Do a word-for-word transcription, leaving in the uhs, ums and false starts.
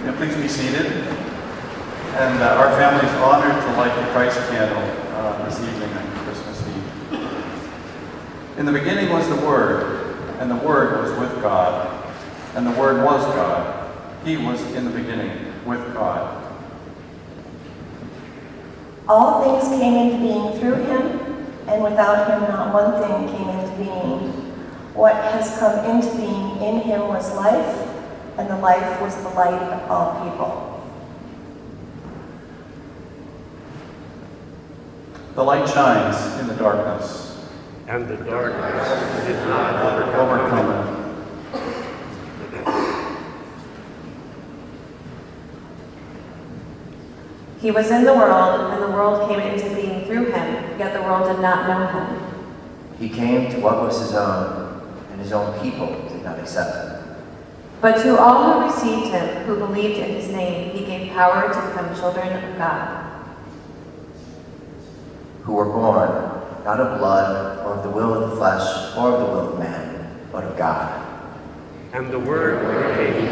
You know, please be seated. And uh, our family is honored to light the Christ candle uh, this evening on Christmas Eve. In the beginning was the Word, and the Word was with God, and the Word was God. He was in the beginning with God. All things came into being through him, and without him not one thing came into being. What has come into being in him was life, and the life was the light of all people. The light shines in the darkness, and the darkness did not overcome overcome it. He was in the world, and the world came into being through him, yet the world did not know him. He came to what was his own, and his own people did not accept him. But to all who received him, who believed in his name, he gave power to become children of God. Who were born, not of blood, or of the will of the flesh, or of the will of man, but of God. And the Word became